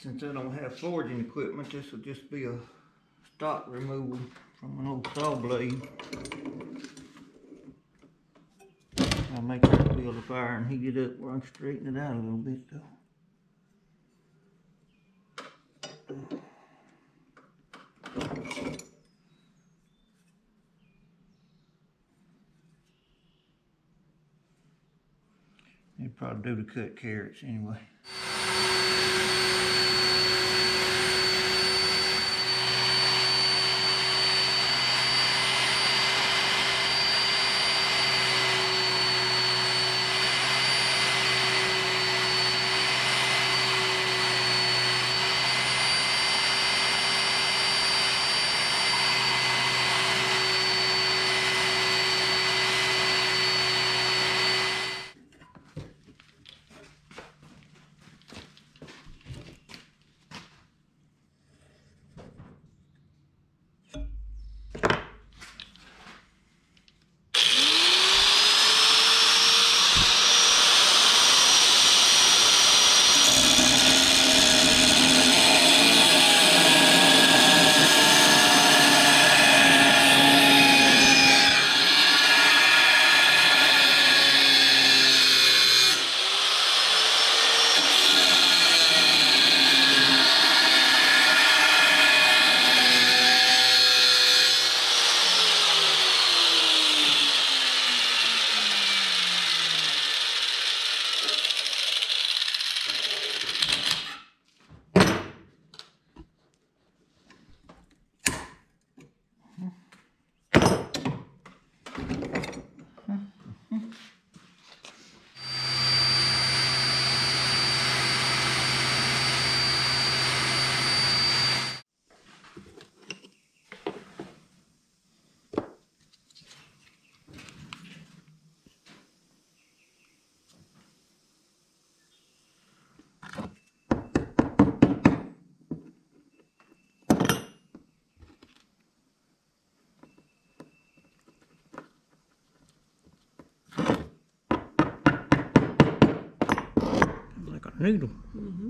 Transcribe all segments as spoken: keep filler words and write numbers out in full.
since I don't have forging equipment, this will just be a stock removal from an old saw blade. I'll make that build a fire and heat it up while I straighten it out a little bit though. They'd probably do to cut carrots anyway. Like a noodle. Mm-hmm.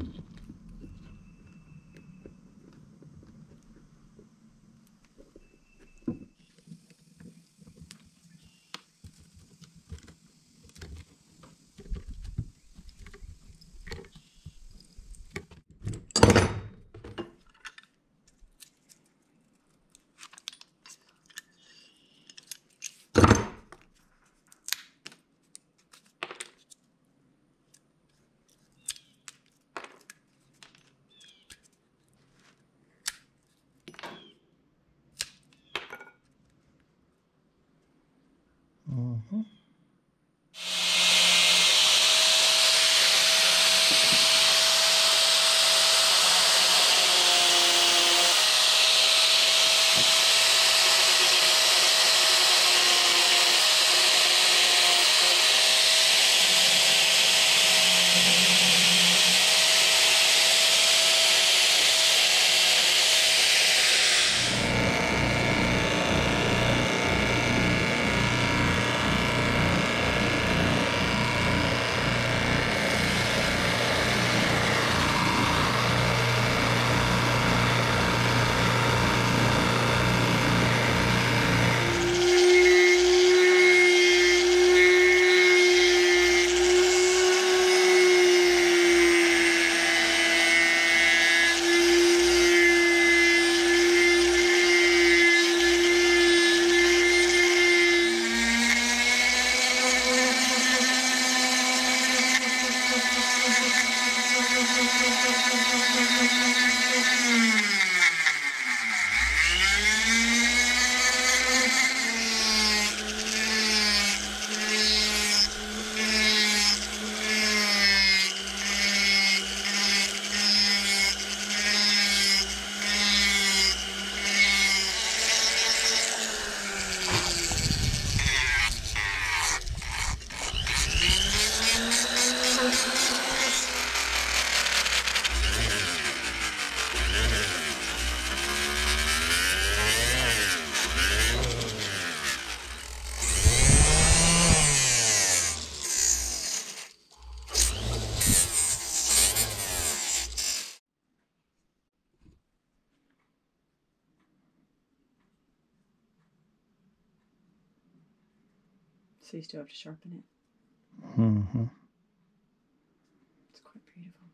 So you still have to sharpen it. Mm-hmm. It's quite beautiful.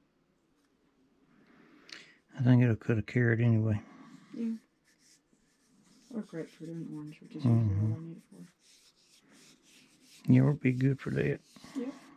I think it'll cut a carrot anyway. Yeah. Or grapefruit and orange, which is Mm-hmm. usually all I need it for. Yeah, it'll be good for that. Yep.